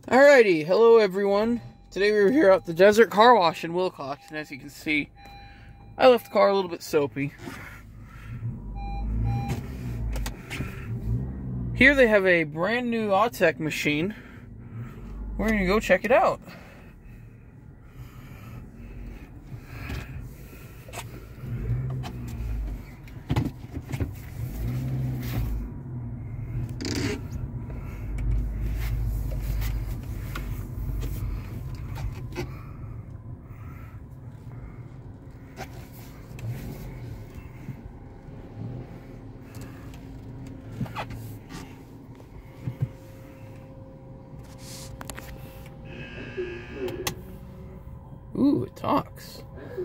Alrighty, hello everyone. Today we're here at the Desert Car Wash in Willcox, and as you can see, I left the car a little bit soapy. Here they have a brand new Autec machine. We're gonna go check it out. Ooh, it talks.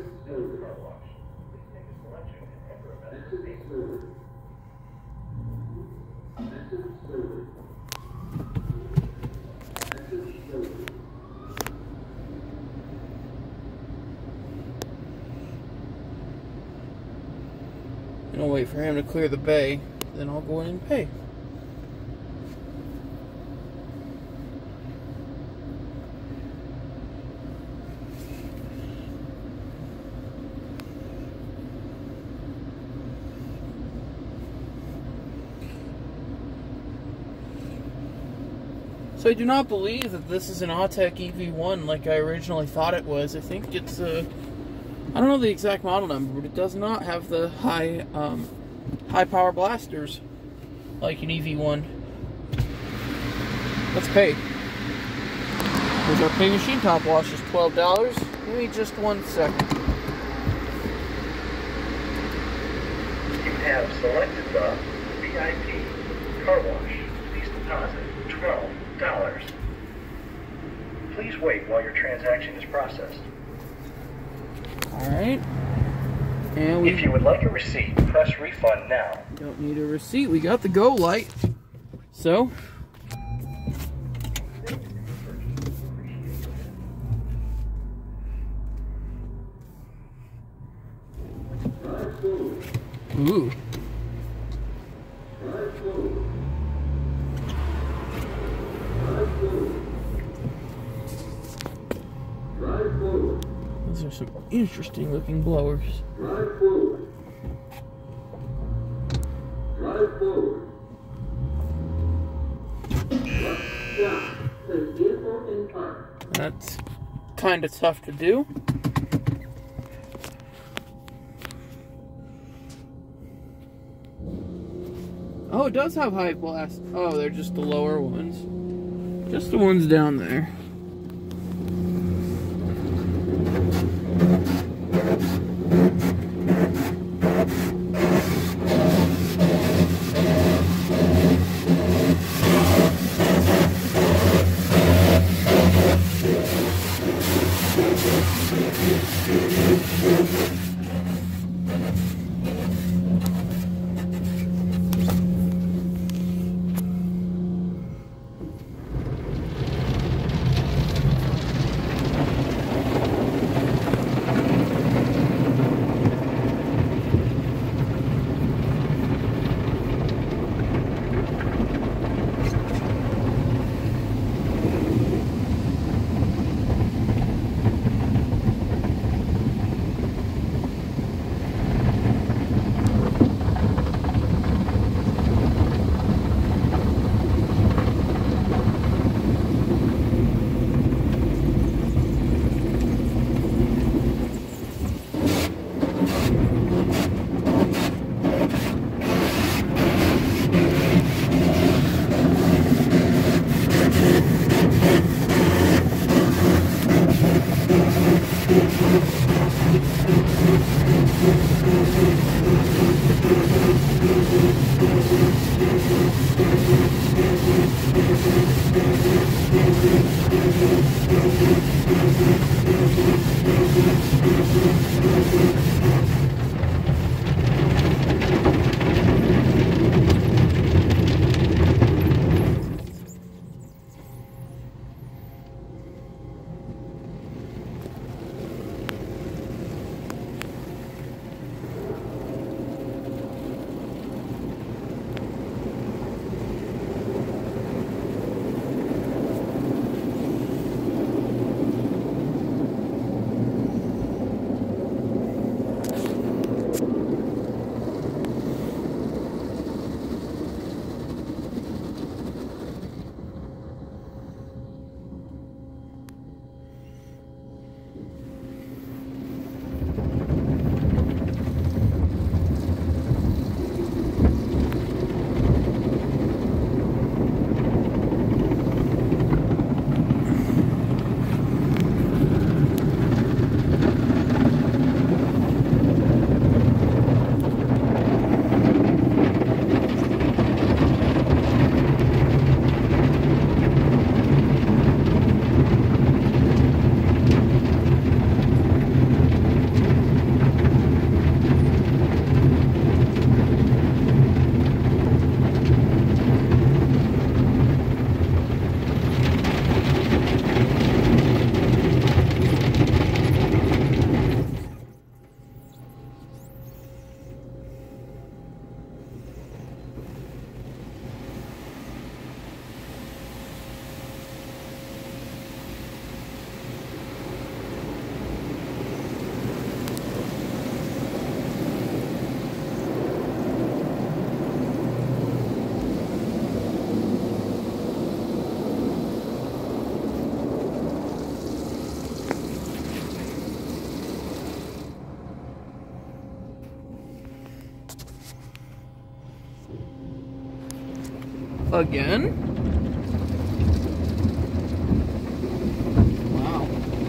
And I'll wait for him to clear the bay, then I'll go in and pay. So I do not believe that this is an Autec EV1 like I originally thought it was. I think it's I don't know the exact model number, but it does not have the high power blasters like an EV1. Let's pay. Here's our pay machine. Top wash is $12. Give me just 1 second. You have selected the VIP car wash. Please deposit $12. Please wait while your transaction is processed. Alright. And if you would like a receipt, press refund now. Don't need a receipt. We got the go light. So ooh. Those are some interesting looking blowers. Drive forward. Drive forward. Stop. Place vehicle in park. That's kind of tough to do. Oh, it does have high blast. Oh, they're just the lower ones. Just the ones down there. Again? Wow.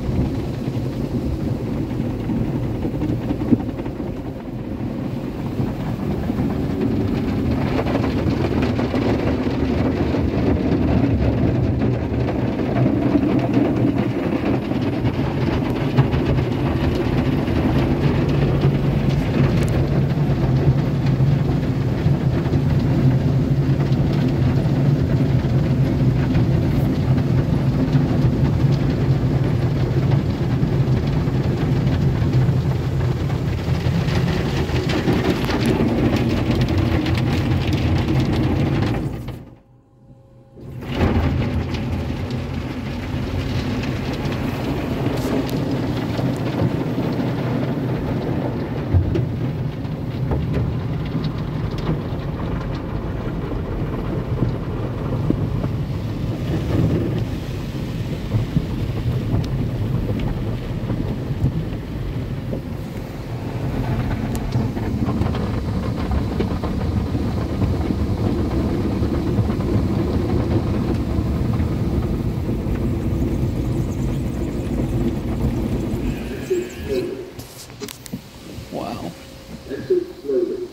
Wow. Exit slowly.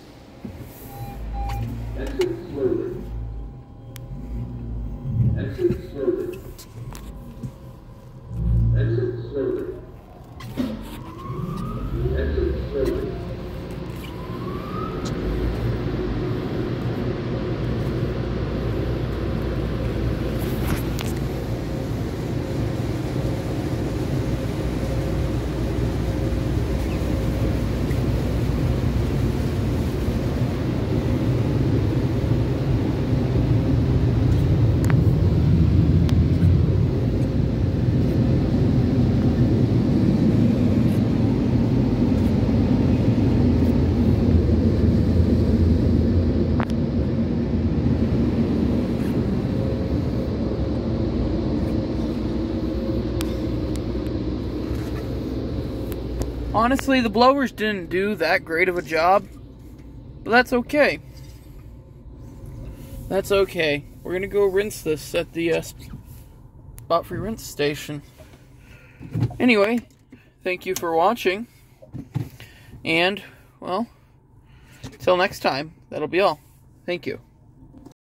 Exit slowly. Exit slowly. Exit slowly. Exit slowly. Honestly, the blowers didn't do that great of a job, but that's okay. That's okay. We're gonna go rinse this at the spot free rinse station. Anyway, thank you for watching, and, well, till next time, that'll be all. Thank you.